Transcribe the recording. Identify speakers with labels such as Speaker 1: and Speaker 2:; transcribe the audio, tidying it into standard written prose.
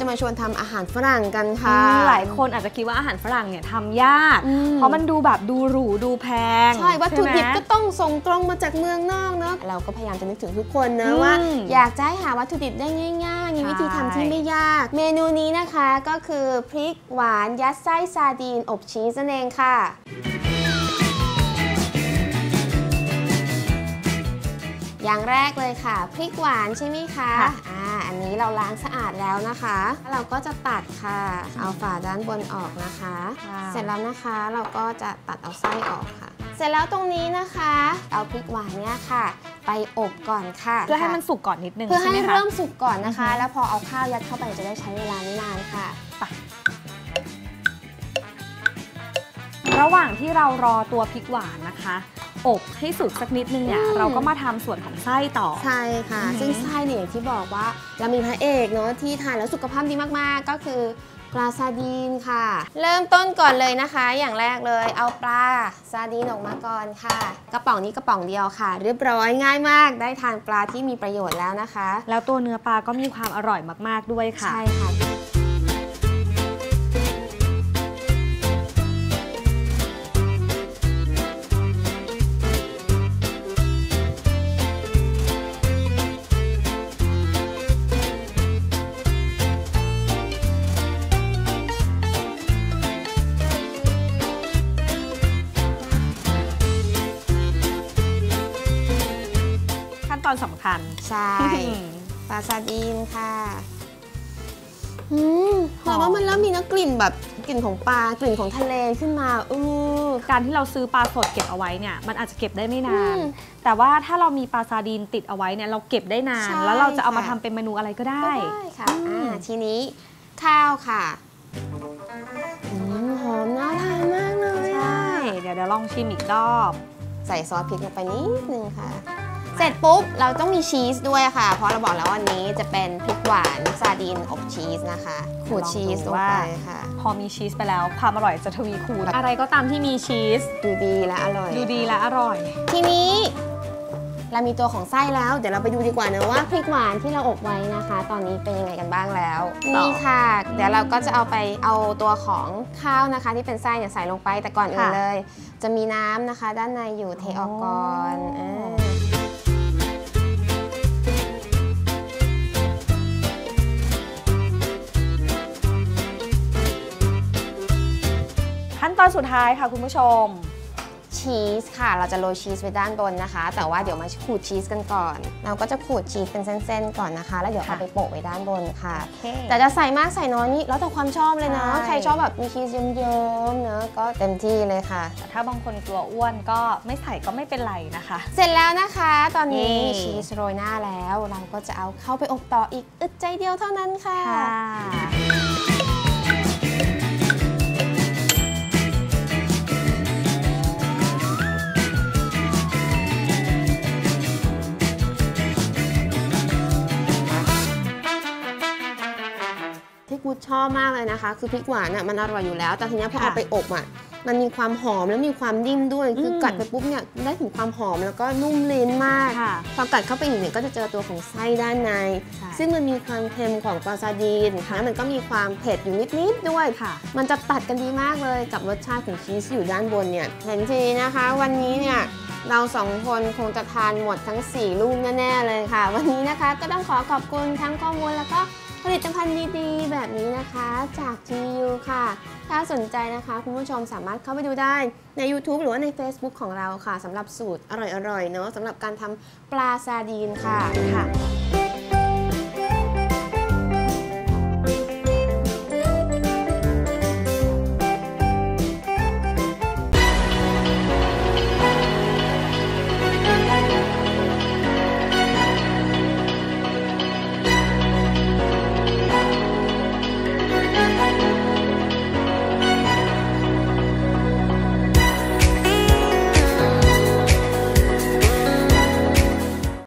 Speaker 1: มาชวนทำอาหารฝรั่งกันค่ะ
Speaker 2: หลายคนอาจจะคิดว่าอาหารฝรั่งเนี่ยทำยากเพราะมันดูแบบดูหรูดูแพง
Speaker 1: ใช่วัตถุดิบก็ต้องส่งตรงมาจากเมืองนอกเนาะเราก็พยายามจะนึกถึงทุกคนนะว่าอยากจะให้หาวัตถุดิบได้ง่ายๆมีวิธีทำที่ไม่ยากเมนูนี้นะคะก็คือพริกหวานยัดไส้ซาร์ดีนอบชีสนั่นเองค่ะอย่างแรกเลยค่ะพริกหวานใช่ไหมคะอันนี้เราล้างสะอาดแล้วนะคะเราก็จะตัดค่ะเอาฝาด้านบนออกนะคะเสร็จแล้วนะคะเราก็จะตัดเอาไส้ออกค่ะเสร็จแล้วตรงนี้นะคะเอาพริกหวานเนี่ยค่ะไปอบก่อนค่ะ
Speaker 2: เพื่อให้มันสุกก่อนนิดนึง
Speaker 1: เพื่อให้เริ่มสุกก่อนนะคะแล้วพอเอาข้าวยัดเข้าไปจะได้ใช้เวลาไม่นานค่ะ
Speaker 2: ระหว่างที่เรารอตัวพริกหวานนะคะอบให้สุกสักนิดนึงเนี่ยเราก็มาทำส่วนของไส้ต่อ
Speaker 1: ใช่ค่ะซึ่งไส้เนี่ยอย่างที่บอกว่าเรามีพระเอกเนาะที่ทานแล้วสุขภาพดีมากๆก็คือปลาซาดีนค่ะเริ่มต้นก่อนเลยนะคะอย่างแรกเลยเอาปลาซาดีนออกมาก่อนค่ะกระป๋องนี้กระป๋องเดียวค่ะเรียบร้อยง่ายมากได้ทานปลาที่มีประโยชน์แล้วนะคะ
Speaker 2: แล้วตัวเนื้อปลาก็มีความอร่อยมากๆด้วยค่ะ
Speaker 1: ใช่ค่ะ
Speaker 2: ตอนสำคัญ
Speaker 1: ใช่ปลาซาดีนค่ะหอมว่ามันเริ่มมีกลิ่นแบบกลิ่นของปลากลิ่นของทะเลขึ้นมา
Speaker 2: การที่เราซื้อปลาสดเก็บเอาไว้เนี่ยมันอาจจะเก็บได้ไม่นานแต่ว่าถ้าเรามีปลาซาดีนติดเอาไว้เนี่ยเราเก็บได้นานแล้วเราจะเอามาทำเป็นเมนูอะไรก็ได้
Speaker 1: ค่ะทีนี้ข้าวค่ะหอมน่าทานมากเลย
Speaker 2: ใช่เดี๋ยวลองชิมอีกรอบ
Speaker 1: ใส่ซอสพริกลงไปนิดนึงค่ะเสร็จปุ๊บเราต้องมีชีสด้วยค่ะเพราะเราบอกแล้ววันนี้จะเป็นพริกหวานซาดีนอบชีสนะคะขูดชีสลงไปค่ะ
Speaker 2: พอมีชีสไปแล้วความอร่อยจะทวีคูณอะไรก็ตามที่มีชีส
Speaker 1: ดูดีและอร่อย
Speaker 2: ที
Speaker 1: นี้เรามีตัวของไส้แล้วเดี๋ยวเราไปดูดีกว่านะว่าพริกหวานที่เราอบไว้นะคะตอนนี้เป็นยังไงกันบ้างแล้วนี่ค่ะเดี๋ยวเราก็จะเอาตัวของข้าวนะคะที่เป็นไส้เนี่ยใส่ลงไปแต่ก่อนอื่นเลยจะมีน้ำนะคะด้านในอยู่เทออกก่อน
Speaker 2: ขั้นตอนสุดท้ายค่ะคุณผู้ชม
Speaker 1: ชีสค่ะเราจะโรยชีสไว้ด้านบนนะคะแต่ว่าเดี๋ยวมาขูดชีสกันก่อนเราก็จะขูดชีสเป็นเส้นๆก่อนนะคะแล้วเดี๋ยวเอาไปโปะไว้ด้านบนค่ะแต่จะใส่มากใส่น้อยนี่แล้วแต่ความชอบเลยนะใครชอบแบบมีชีสเยิ้มๆเนอะก็เต็มที่เลยค่ะ
Speaker 2: แต่ถ้าบางคนกลัวอ้วนก็ไม่ใส่ก็ไม่เป็นไรนะคะ
Speaker 1: เสร็จแล้วนะคะตอนนี้ชีสโรยหน้าแล้วเราก็จะเอาเข้าไปอบต่ออีกอึดใจเดียวเท่านั้นค่ะที่กูชอบมากเลยนะคะคือพริกหวานมันอร่อยอยู่แล้วแต่ทีนี้พอเอาไปอบมันมีความหอมแล้วมีความนิ่มด้วยคือกัดไปปุ๊บเนี่ยได้ถึงความหอมแล้วก็นุ่มลิ้นมากพอกัดเข้าไปอีกเนี่ยก็จะเจอตัวของไส้ด้านในซึ่งมันมีความเค็มของปลาซาดีนแล้วมันก็มีความเผ็ดอยู่นิดๆด้วยมันจะตัดกันดีมากเลยกับรสชาติของชีสอยู่ด้านบนเนี่ยเห็นทีนะคะวันนี้เนี่ยเรา2คนคงจะทานหมดทั้ง4ลูกแน่ๆเลยค่ะวันนี้นะคะก็ต้องขอขอบคุณทั้งข้อมูลแล้วก็ผลิตภัณฑ์ดีๆแบบนี้นะคะจาก GU ค่ะถ้าสนใจนะคะคุณผู้ชมสามารถเข้าไปดูได้ใน YouTube หรือว่าใน Facebook ของเราค่ะสำหรับสูตรอร่อยๆเนาะสำหรับการทำปลาซาดีนค่ะ